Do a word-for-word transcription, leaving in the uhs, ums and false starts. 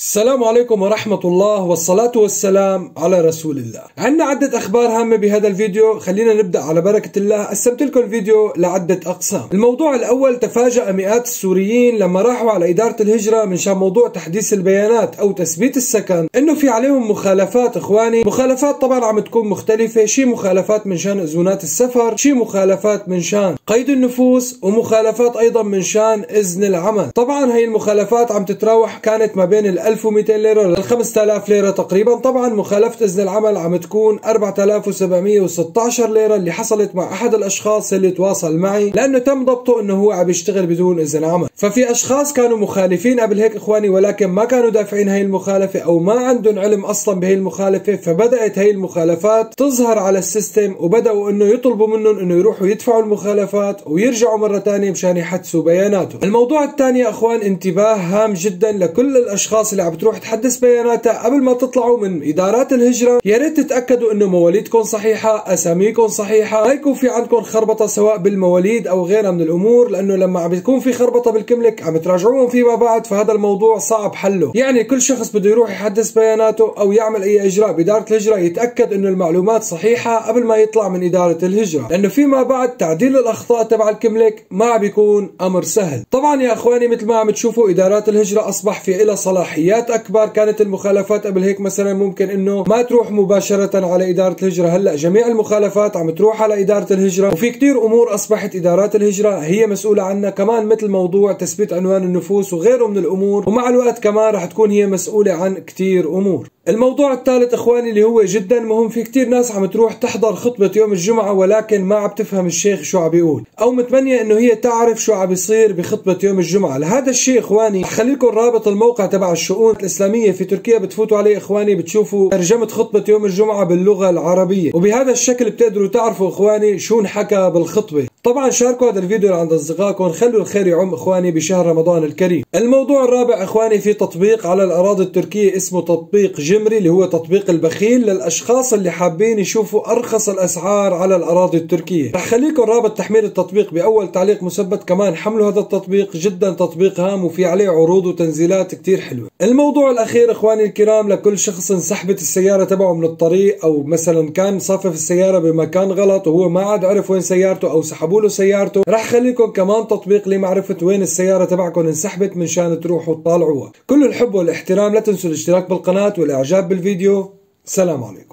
السلام عليكم ورحمة الله والصلاة والسلام على رسول الله. عندنا عدة أخبار هامة بهذا الفيديو، خلينا نبدأ على بركة الله. قسمت لكم الفيديو لعدة أقسام. الموضوع الأول: تفاجأ مئات السوريين لما راحوا على إدارة الهجرة من شان موضوع تحديث البيانات أو تثبيت السكن إنه في عليهم مخالفات. إخواني، مخالفات طبعا عم تكون مختلفة، شي مخالفات من شان إذونات السفر، شي مخالفات من شان قيد النفوس، ومخالفات أيضا من شان إذن العمل. طبعا هي المخالفات عم تتراوح، كانت ما بين ال ألف ومئتين ليرة لل خمسة آلاف ليرة تقريبا. طبعا مخالفة إذن العمل عم تكون أربعة آلاف وسبعمئة وستة عشر ليرة، اللي حصلت مع أحد الأشخاص اللي تواصل معي لأنه تم ضبطه إنه هو عم يشتغل بدون إذن عمل. ففي أشخاص كانوا مخالفين قبل هيك إخواني، ولكن ما كانوا دافعين هي المخالفة أو ما عندهم علم أصلا بهي المخالفة، فبدأت هي المخالفات تظهر على السيستم وبدأوا إنه يطلبوا منهم إنه يروحوا يدفعوا المخالفات ويرجعوا مرة ثانية مشان يحدثوا بياناتهم. الموضوع الثاني يا أخوان، انتباه هام جدا لكل الأشخاص اللي عم تروح تحدث بياناتها قبل ما تطلعوا من إدارات الهجرة. يا ريت تتأكدوا إنه مواليدكم صحيحة، أساميكم صحيحة، ما يكون في عندكم خربطة سواء بالمواليد أو غيرها من الأمور، لأنه لما عم بتكون في خربطة بالكملك عم تراجعوهم فيما بعد، فهذا الموضوع صعب حله. يعني كل شخص بده يروح يحدث بياناته أو يعمل أي إجراء بإدارة الهجرة يتأكد إنه المعلومات صحيحة قبل ما يطلع من إدارة الهجرة، لأنه فيما بعد تعديل الأخطاء تبع الكملك ما عم بيكون أمر سهل. طبعا يا إخواني، مثل ما عم تشوفوا إدارات الهجرة أصبح في إلها صلاحيات أكبر. كانت المخالفات قبل هيك مثلا ممكن إنه ما تروح مباشرة على إدارة الهجرة، هلا جميع المخالفات عم تروح على إدارة الهجرة، وفي كتير أمور أصبحت إدارات الهجرة هي مسؤولة عنها، كمان مثل موضوع تثبيت عنوان النفوس وغيره من الأمور، ومع الوقت كمان رح تكون هي مسؤولة عن كتير أمور. الموضوع الثالث إخواني اللي هو جدا مهم، في كتير ناس عم تروح تحضر خطبة يوم الجمعة ولكن ما عم تفهم الشيخ شو عم بيقول، أو متمنية إنه هي تعرف شو عم بيصير بخطبة يوم الجمعة. لهذا الشيء إخواني خليكم رابط الموقع تبع الشؤون الإسلامية في تركيا، بتفوتوا عليه إخواني بتشوفوا ترجمة خطبة يوم الجمعة باللغة العربية، وبهذا الشكل بتقدروا تعرفوا إخواني شو انحكى بالخطبة. طبعا شاركوا هذا الفيديو عند أصدقائكم، خلوا الخير يعم إخواني بشهر رمضان الكريم. الموضوع الرابع إخواني، في تطبيق على الأراضي التركية اسمه تطبيق جمري، اللي هو تطبيق البخيل للأشخاص اللي حابين يشوفوا أرخص الأسعار على الأراضي التركية. رح خليكم رابط تحميل التطبيق بأول تعليق مثبت. كمان حملوا هذا التطبيق، جدا تطبيق هام وفي عليه عروض وتنزيلات كتير حلوة. الموضوع الأخير إخواني الكرام، لكل شخص انسحبت السيارة تبعه من الطريق، أو مثلا كان صفف السيارة بمكان غلط وهو ما عاد عرف وين سيارته أو سحبوا له سيارته، رح خليكم كمان تطبيق لمعرفة وين السيارة تبعكم انسحبت من شان تروحوا تطالعوها. كل الحب والاحترام، لا تنسوا الاشتراك بالقناة والإعجاب بالفيديو. سلام عليكم.